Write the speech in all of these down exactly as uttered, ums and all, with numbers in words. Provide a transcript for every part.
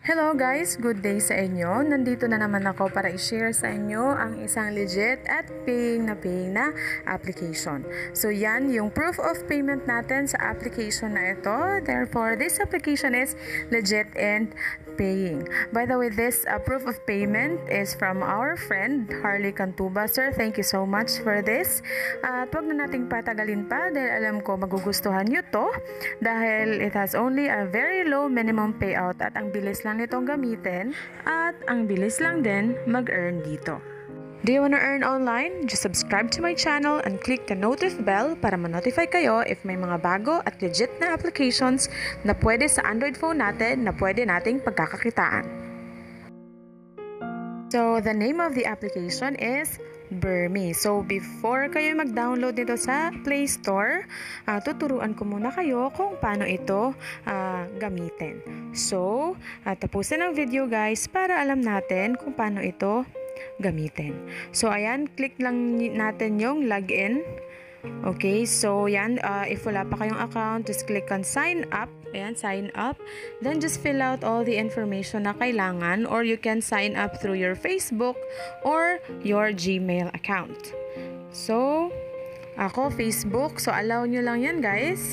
Hello guys! Good day sa inyo. Nandito na naman ako para i-share sa inyo ang isang legit at paying na paying na application. So yan yung proof of payment natin sa application na ito. Therefore, this application is legit and paying. By the way, this uh, proof of payment is from our friend Harley Cantuba. Sir, thank you so much for this. At wag na nating patagalin pa dahil alam ko magugustuhan nyo to dahil it has only a very low minimum payout at ang bilis lang nitong gamitin at ang bilis lang din mag-earn dito. Do you wanna earn online? Just subscribe to my channel and click the notif bell para ma-notify kayo if may mga bago at legit na applications na pwede sa Android phone natin na pwede nating pagkakakitaan. So, the name of the application is Burmy. So, before kayo mag-download nito sa Play Store, uh, tuturuan ko muna kayo kung paano ito uh, gamitin. So, uh, tapusin ang video guys para alam natin kung paano ito gamitin. So, ayan, click lang natin yung login. Okay, so yan, uh, if wala pa kayong account, just click on sign up. Ayan, sign up. Then just fill out all the information na kailangan, or you can sign up through your Facebook or your Gmail account. So, ako Facebook. So, allow nyo lang yan guys.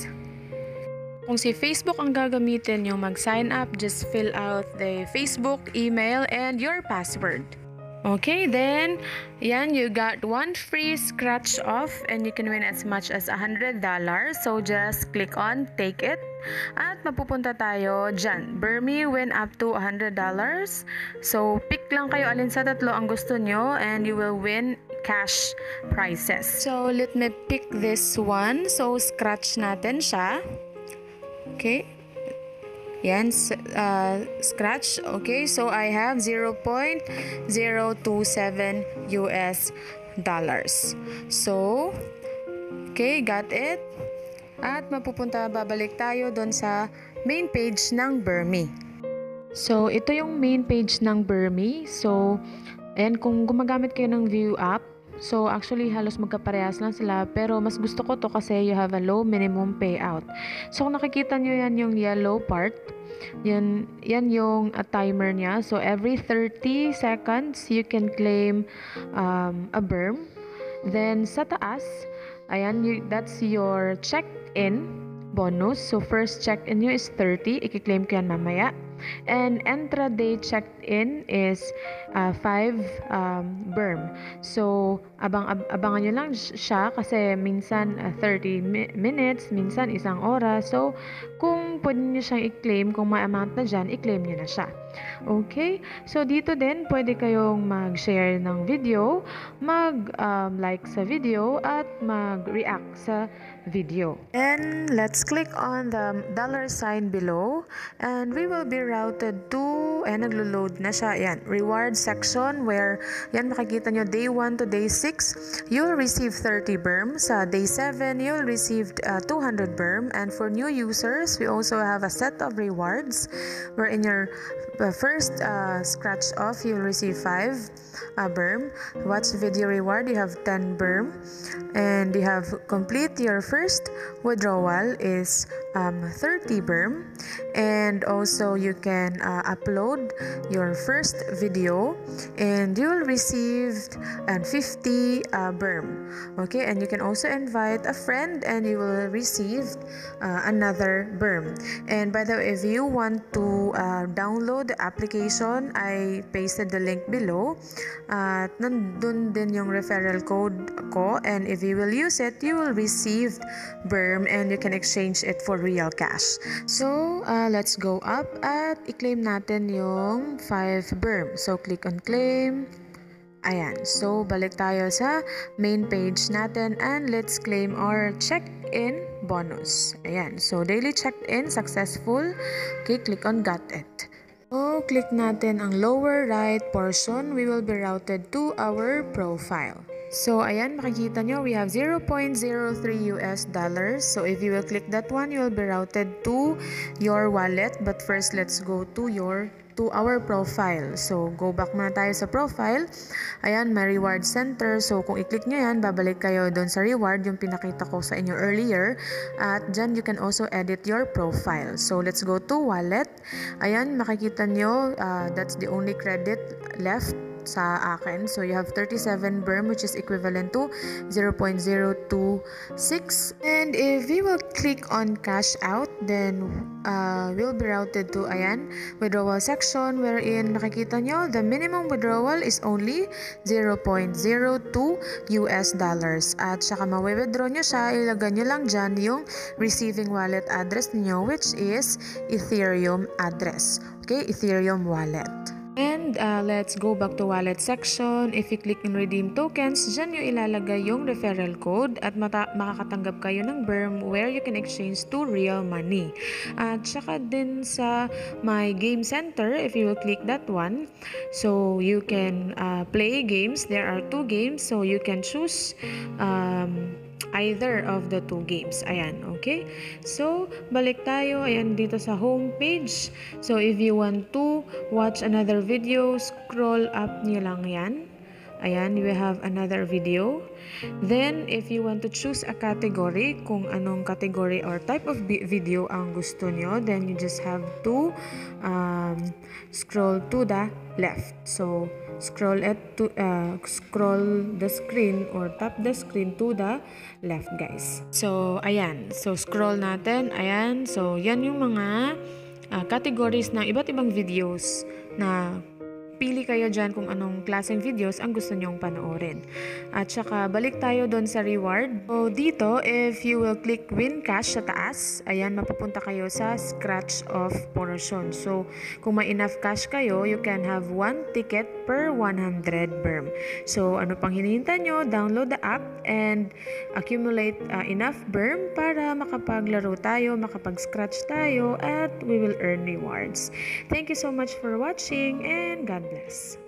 Kung si Facebook ang gagamitin yung mag-sign up, just fill out the Facebook, email, and your password. Okay, then, yan, you got one free scratch off and you can win as much as one hundred dollars. So, just click on take it. At mapupunta tayo dyan. Burmy win up to one hundred dollars. So, pick lang kayo alin sa tatlo ang gusto nyo and you will win cash prizes. So, let me pick this one. So, scratch natin siya. Okay. Yan, uh, scratch. Okay, so I have zero point zero two seven U S dollars. So, okay, got it. At mapupunta, babalik tayo doon sa main page ng Burmy. So, ito yung main page ng Burmy. So, ayan, kung gumagamit kayo ng View app, so, actually, halos magkaparehas lang sila. Pero, mas gusto ko to kasi you have a low minimum payout. So, kung nakikita nyo yan yung yellow part, yan, yan yung uh, timer niya. So, every thirty seconds, you can claim um, a berm. Then, sa taas, ayan, you, that's your check-in bonus. So, first check-in nyo is thirty. I-claim ko yan mamaya. And intraday checked-in is uh, five um, berm. So, abang ab abangan nyo lang siya kasi minsan uh, thirty mi minutes, minsan isang oras. So, kung pwede nyo siyang i-claim, kung may amount na dyan, i-claim nyo na siya. Okay? So, dito din, pwede kayong mag-share ng video, mag-like um, sa video, at mag-react sa video. And let's click on the dollar sign below and we will be routed to, ayan, naglo-load na siya. Ayan, reward section where, yan, makikita nyo, day one to day six, you'll receive thirty berm. Sa day seven, you'll receive uh, two hundred berm. And for new users, we also have a set of rewards where in your uh, first uh, scratch off, you'll receive five uh, berm. Watch video reward, you have ten berm. And you have complete your first withdrawal is um, thirty berm. And also you can uh, upload your first video and you will receive uh, fifty uh, berm. Okay, and you can also invite a friend and you will receive uh, another berm. And by the way, if you want to uh, download the application, I pasted the link below. At uh, nandun din yung referral code ko, and if you will use it, you will receive berm and you can exchange it for real cash. So, uh, let's go up at i-claim natin yung five berm. So, click on claim. Ayan. So, balik tayo sa main page natin and let's claim our check-in bonus. Ayan. So, daily checked-in successful. Okay, click on got it. So, click natin ang lower right portion. We will be routed to our profile. So, ayan, makikita nyo, we have zero point zero three U S dollars. So, if you will click that one, you will be routed to your wallet. But first, let's go to your to our profile. So, go back muna tayo sa profile. Ayan, may reward center. So, kung i-click nyo yan, babalik kayo doon sa reward, yung pinakita ko sa inyo earlier. At dyan, you can also edit your profile. So, let's go to wallet. Ayan, makikita nyo, uh, that's the only credit left sa akin. So, you have thirty-seven B R M, which is equivalent to zero point zero two six. And if we will click on cash out, then uh, we'll be routed to, ayan, withdrawal section, wherein nakikita nyo, the minimum withdrawal is only zero point zero two U S dollars. At saka ma-withdraw nyo siya, ilagay nyo lang dyan yung receiving wallet address niyo, which is Ethereum address. Okay, Ethereum wallet. And uh, let's go back to wallet section. If you click on redeem tokens, dyan yung ilalagay yung referral code at mata- makakatanggap kayo ng B R M where you can exchange to real money. At saka din sa my game center, if you will click that one, so you can uh, play games. There are two games, so you can choose um, either of the two games. Ayan, okay? So, balik tayo. Ayan, dito sa home page. So, if you want to watch another video, scroll up nyo lang yan. Ayan, we have another video. Then, if you want to choose a category, kung anong category or type of video ang gusto nyo, then you just have to um, scroll to the left. So, scroll at to uh, scroll the screen or tap the screen to the left, guys. So, ayan. So, scroll natin. Ayan. So, yan yung mga uh, categories ng iba't ibang videos na pili kayo dyan kung anong klaseng videos ang gusto nyong panoorin. At saka, balik tayo doon sa reward. So, dito, if you will click win cash sa taas, ayan, mapupunta kayo sa scratch off portion. So, kung may enough cash kayo, you can have one ticket per one hundred B R M. So, ano pang hinihintay nyo? Download the app and accumulate uh, enough B R M para makapaglaro tayo, makapag-scratch tayo, at we will earn rewards. Thank you so much for watching and God bless.